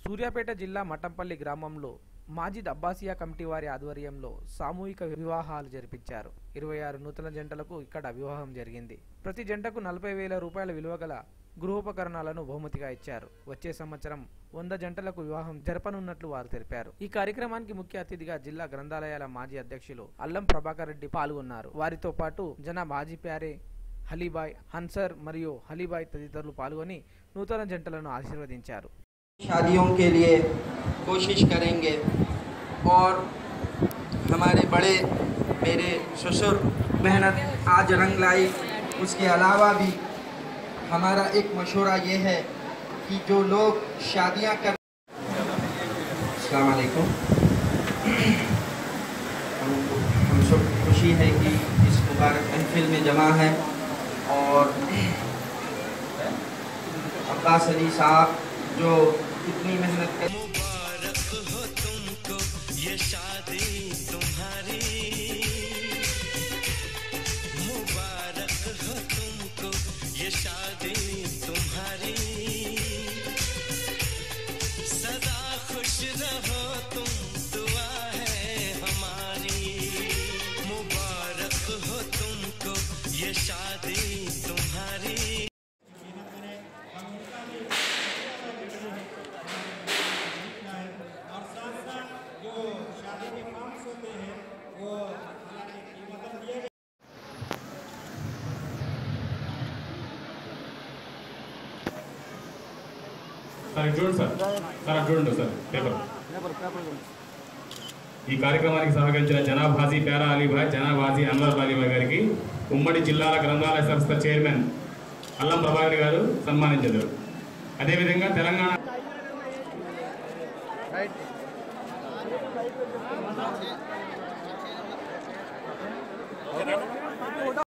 సూర్యాపేట జిల్లా మఠంపల్లి గ్రామంలో మాజిద్ అబ్బాసియా కమిటీ వారి ఆధ్వర్యంలో సామూహిక వివాహాలు జరిపించారు. 26 నూతన జంటలకు ఇక్కడ వివాహం జరిగింది. ప్రతి జంటకు 40,000 రూపాయల విలువ గల గృహోపకరణాలను బహుమతిగా ఇచ్చారు. వచ్చే సంవత్సరం 100 జంటలకు వివాహం జరపనున్నట్లు వారు తెలిపారు. ఈ కార్యక్రమానికి ముఖ్య అతిథిగా జిల్లా గ్రంథాలయాల మాజీ అధ్యక్షులు అల్లం ప్రభాకర్ రెడ్డి పాల్గొన్నారు. వారితో పాటు జనాబ్ హాజీ ప్యారే, హలీబాయ్, హన్సర్ మరియు హలీబాయ్ తదితరులు పాల్గొని నూతన జంటలను ఆశీర్వదించారు. शादियों के लिए कोशिश करेंगे और हमारे बड़े मेरे ससुर मेहनत आज रंग लाई। उसके अलावा भी हमारा एक मशवरा ये है कि जो लोग शादियां कर अस्सलाम वालेकुम, हम सब खुशी है कि इस मुबारक महफिल में जमा है और अब्बास अली साहब जो कितनी मेहनत कर। मुबारक हो तुमको ये शादी तुम्हारी, मुबारक हो तुमको ये शादी तुम्हारी, सदा खुश रहो तुम दुआ है हमारी, मुबारक हो तुमको ये शादी तुम्हारी। సార్ చూడండి సార్ చూడండి సార్ పేపర్. ఈ కార్యక్రమానికి సహకరించిన జనాబ్ హాజీ ప్యారా అలీభాయ్, జనాబ్ హాజీ అన్వర్ అలీభాయ్ గారికి ఉమ్మడి జిల్లాల గ్రంథాలయ సంస్థ చైర్మన్ అల్లం ప్రభాకర్ గారు సన్మానించారు. అదేవిధంగా తెలంగాణ